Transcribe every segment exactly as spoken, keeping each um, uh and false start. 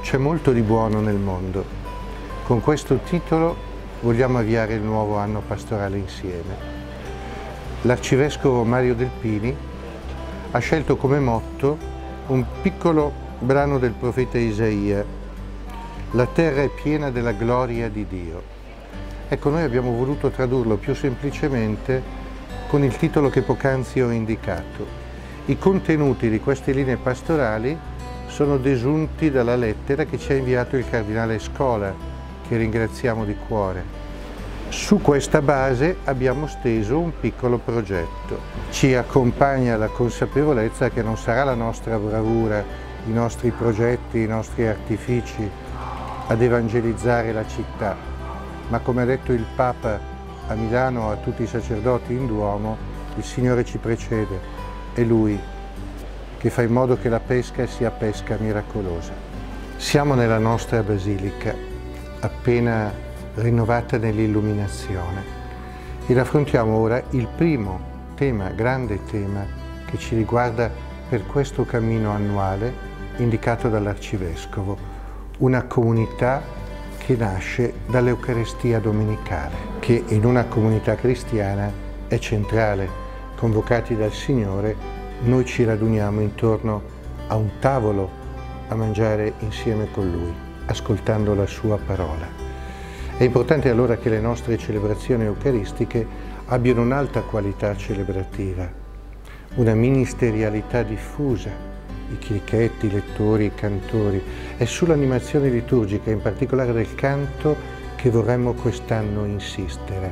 C'è molto di buono nel mondo. Con questo titolo vogliamo avviare il nuovo anno pastorale insieme. L'arcivescovo Mario Delpini ha scelto come motto un piccolo brano del profeta Isaia: la terra è piena della gloria di Dio. Ecco, noi abbiamo voluto tradurlo più semplicemente con il titolo che poc'anzi ho indicato. I contenuti di queste linee pastorali sono desunti dalla lettera che ci ha inviato il cardinale Scola, che ringraziamo di cuore. Su questa base abbiamo steso un piccolo progetto. Ci accompagna la consapevolezza che non sarà la nostra bravura, i nostri progetti, i nostri artifici ad evangelizzare la città, ma come ha detto il Papa a Milano a tutti i sacerdoti in Duomo, il Signore ci precede, è Lui che fa in modo che la pesca sia pesca miracolosa. Siamo nella nostra basilica, appena rinnovata nell'illuminazione, ed affrontiamo ora il primo tema, grande tema, che ci riguarda per questo cammino annuale indicato dall'Arcivescovo, una comunità che nasce dall'Eucaristia domenicale, che in una comunità cristiana è centrale. Convocati dal Signore, noi ci raduniamo intorno a un tavolo a mangiare insieme con Lui, ascoltando la Sua parola. È importante allora che le nostre celebrazioni eucaristiche abbiano un'alta qualità celebrativa, una ministerialità diffusa, i chirichetti, i lettori, i cantori. È sull'animazione liturgica, in particolare del canto, che vorremmo quest'anno insistere.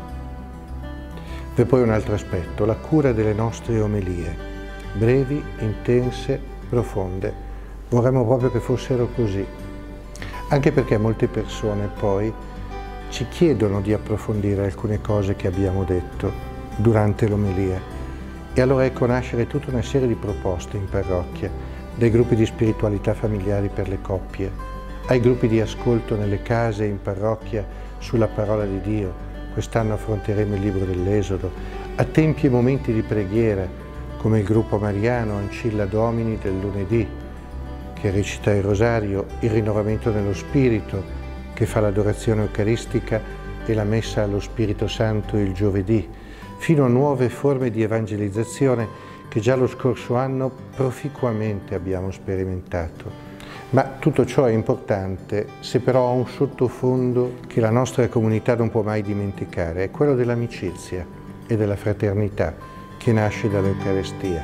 C'è poi un altro aspetto, la cura delle nostre omelie, brevi, intense, profonde. Vorremmo proprio che fossero così, anche perché molte persone poi ci chiedono di approfondire alcune cose che abbiamo detto durante l'omelia. E allora ecco nascere tutta una serie di proposte in parrocchia, dai gruppi di spiritualità familiari per le coppie, ai gruppi di ascolto nelle case e in parrocchia sulla parola di Dio. Quest'anno affronteremo il libro dell'Esodo, a tempi e momenti di preghiera, come il gruppo mariano Ancilla Domini del lunedì, che recita il rosario, il rinnovamento nello spirito, che fa l'adorazione eucaristica e la messa allo Spirito Santo il giovedì, fino a nuove forme di evangelizzazione che già lo scorso anno proficuamente abbiamo sperimentato. Ma tutto ciò è importante se però ha un sottofondo che la nostra comunità non può mai dimenticare, è quello dell'amicizia e della fraternità che nasce dall'Eucaristia.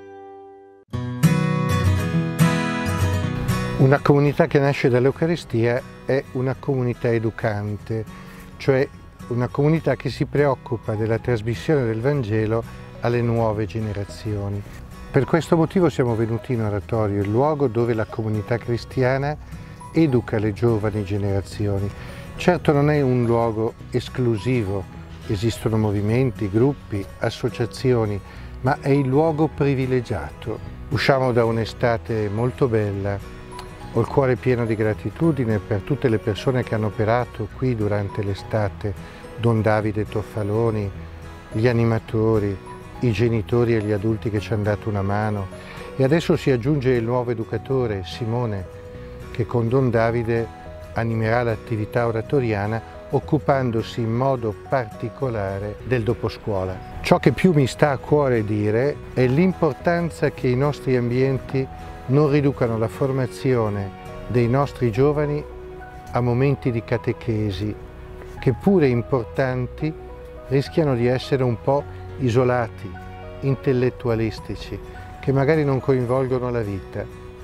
Una comunità che nasce dall'Eucaristia è una comunità educante, cioè una comunità che si preoccupa della trasmissione del Vangelo alle nuove generazioni. Per questo motivo siamo venuti in oratorio, il luogo dove la comunità cristiana educa le giovani generazioni. Certo non è un luogo esclusivo, esistono movimenti, gruppi, associazioni, ma è il luogo privilegiato. Usciamo da un'estate molto bella, ho il cuore pieno di gratitudine per tutte le persone che hanno operato qui durante l'estate, Don Davide Toffaloni, gli animatori, i genitori e gli adulti che ci hanno dato una mano, e adesso si aggiunge il nuovo educatore, Simone, che con Don Davide animerà l'attività oratoriana occupandosi in modo particolare del doposcuola. Ciò che più mi sta a cuore dire è l'importanza che i nostri ambienti non riducano la formazione dei nostri giovani a momenti di catechesi, che pure importanti rischiano di essere un po' isolati, intellettualistici, che magari non coinvolgono la vita.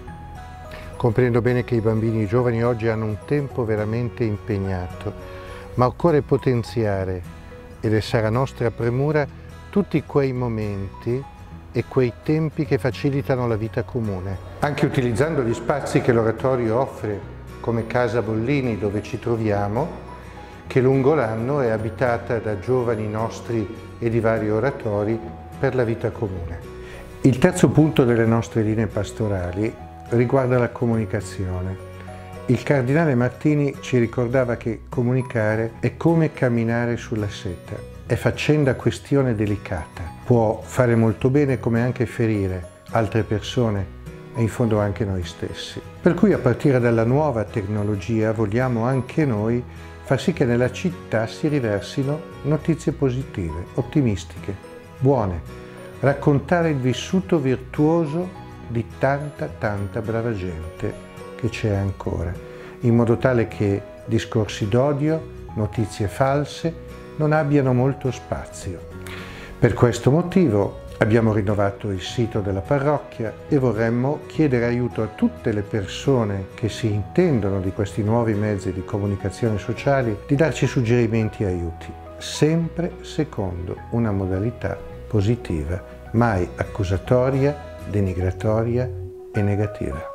Comprendo bene che i bambini e i giovani oggi hanno un tempo veramente impegnato, ma occorre potenziare, ed è sarà nostra premura, tutti quei momenti e quei tempi che facilitano la vita comune. Anche utilizzando gli spazi che l'oratorio offre, come Casa Bollini, dove ci troviamo, che lungo l'anno è abitata da giovani nostri e di vari oratori per la vita comune. Il terzo punto delle nostre linee pastorali riguarda la comunicazione. Il cardinale Martini ci ricordava che comunicare è come camminare sulla seta, è faccenda questione delicata, può fare molto bene come anche ferire altre persone e in fondo anche noi stessi. Per cui a partire dalla nuova tecnologia vogliamo anche noi far sì che nella città si riversino notizie positive, ottimistiche, buone, raccontare il vissuto virtuoso di tanta tanta brava gente che c'è ancora, in modo tale che discorsi d'odio, notizie false non abbiano molto spazio. Per questo motivo abbiamo rinnovato il sito della parrocchia e vorremmo chiedere aiuto a tutte le persone che si intendono di questi nuovi mezzi di comunicazione sociali di darci suggerimenti e aiuti, sempre secondo una modalità positiva, mai accusatoria, denigratoria e negativa.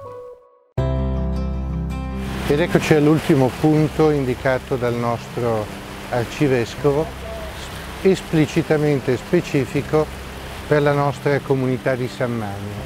Ed eccoci all'ultimo punto indicato dal nostro arcivescovo, esplicitamente specifico per la nostra comunità di San Magno.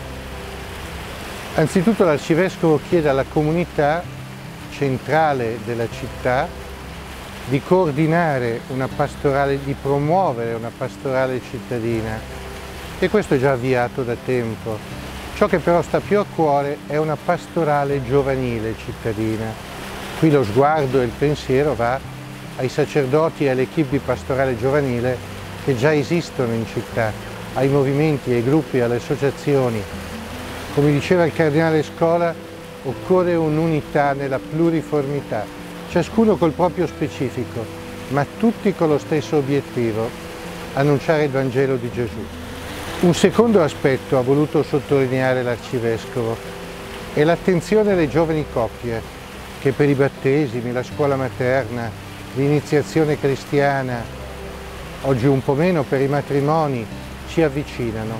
Anzitutto l'arcivescovo chiede alla comunità centrale della città di coordinare una pastorale, di promuovere una pastorale cittadina, e questo è già avviato da tempo. Ciò che però sta più a cuore è una pastorale giovanile cittadina. Qui lo sguardo e il pensiero va ai sacerdoti e all'equipe di pastorale giovanile che già esistono in città, ai movimenti, ai gruppi, alle associazioni. Come diceva il cardinale Scola, occorre un'unità nella pluriformità, ciascuno col proprio specifico, ma tutti con lo stesso obiettivo: annunciare il Vangelo di Gesù. Un secondo aspetto ha voluto sottolineare l'arcivescovo è l'attenzione alle giovani coppie che per i battesimi, la scuola materna, l'iniziazione cristiana, oggi un po' meno per i matrimoni, ci avvicinano.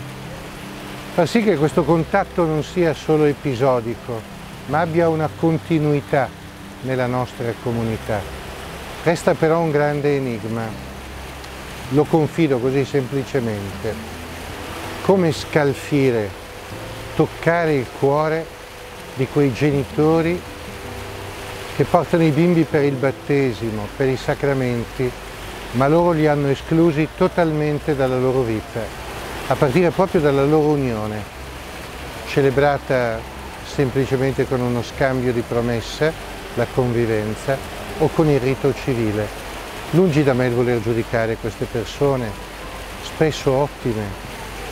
Far sì che questo contatto non sia solo episodico, ma abbia una continuità nella nostra comunità. Resta però un grande enigma, lo confido così semplicemente. Come scalfire, toccare il cuore di quei genitori che portano i bimbi per il battesimo, per i sacramenti, ma loro li hanno esclusi totalmente dalla loro vita, a partire proprio dalla loro unione, celebrata semplicemente con uno scambio di promesse, la convivenza, o con il rito civile. Lungi da me il voler giudicare queste persone, spesso ottime,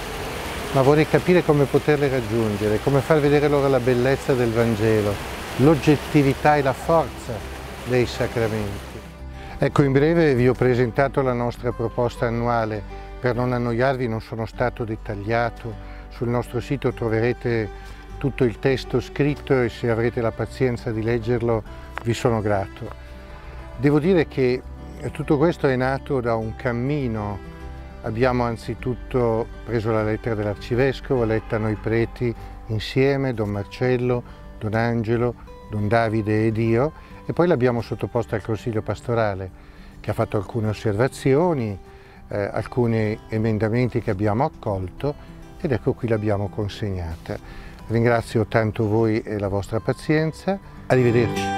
ma vorrei capire come poterle raggiungere, come far vedere loro la bellezza del Vangelo, l'oggettività e la forza dei sacramenti. Ecco, in breve vi ho presentato la nostra proposta annuale. Per non annoiarvi non sono stato dettagliato. Sul nostro sito troverete tutto il testo scritto e se avrete la pazienza di leggerlo vi sono grato. Devo dire che tutto questo è nato da un cammino. Abbiamo anzitutto preso la lettera dell'arcivescovo, letta noi preti insieme, Don Marcello, Don Angelo, Don Davide ed io, e poi l'abbiamo sottoposta al Consiglio pastorale, che ha fatto alcune osservazioni, eh, alcuni emendamenti che abbiamo accolto, ed ecco qui l'abbiamo consegnata. Ringrazio tanto voi e la vostra pazienza. Arrivederci.